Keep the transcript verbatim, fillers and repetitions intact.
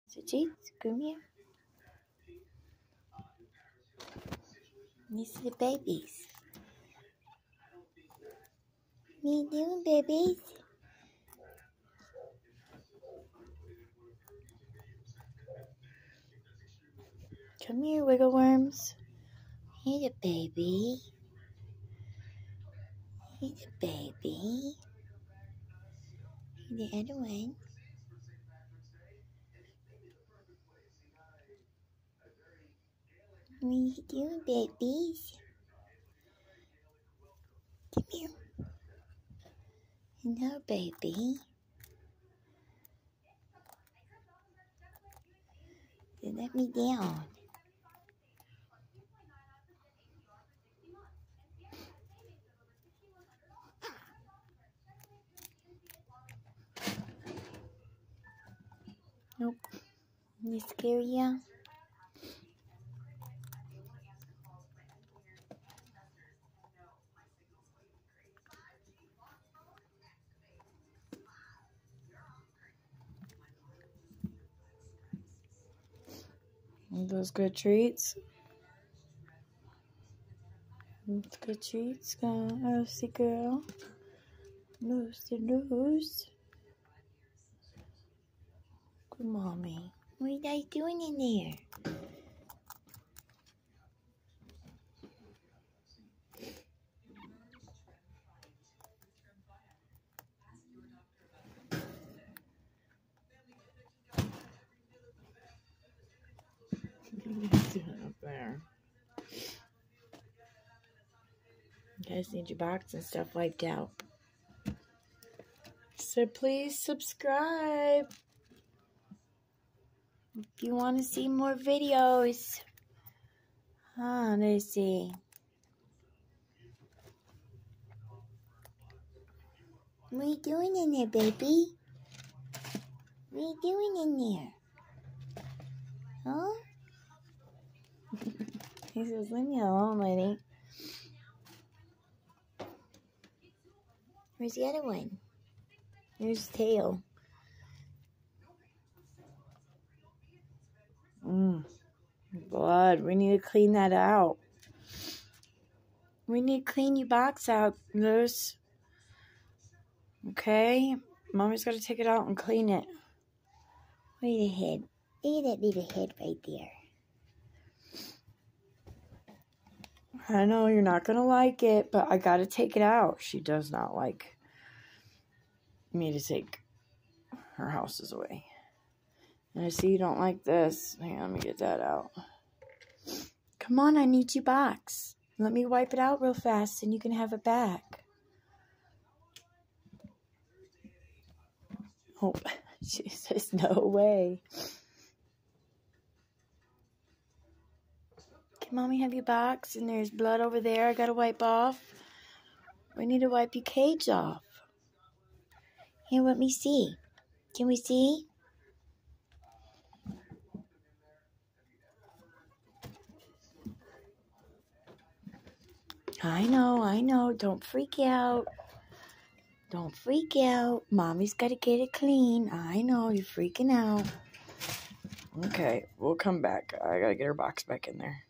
So, Cheats, come here. These are the babies. What are you doing, babies? Come here, wiggle worms. Here's a baby. Here's a baby. Here's the other one. What are you doing, babies? Come here. Hello, baby. They let me down. Nope. You scare you? Those good treats. Those good treats, girl. See, girl. Nose to nose. Good mommy. What are you guys doing in there? What's doing up there? You guys need your box and stuff wiped out. So please subscribe if you want to see more videos. Huh, let's see. What are you doing in there, baby? What are you doing in there? Huh? He says, leave me alone, lady. Where's the other one? Here's his tail. Mmm. Blood. We need to clean that out. We need to clean your box out, Lewis. Okay? Mommy's got to take it out and clean it. Look at the head. Look at that little head right there. I know you're not going to like it, but I got to take it out. She does not like me to take her houses away. And I see you don't like this. Hang on, let me get that out. Come on, I need your box. Let me wipe it out real fast and you can have it back. Oh, she says no way. Can mommy have your box? And there's blood over there I gotta wipe off. We need to wipe your cage off. Here, let me see. Can we see? I know, I know. Don't freak out. Don't freak out. Mommy's got to get it clean. I know, you're freaking out. Okay, we'll come back. I got to get her box back in there.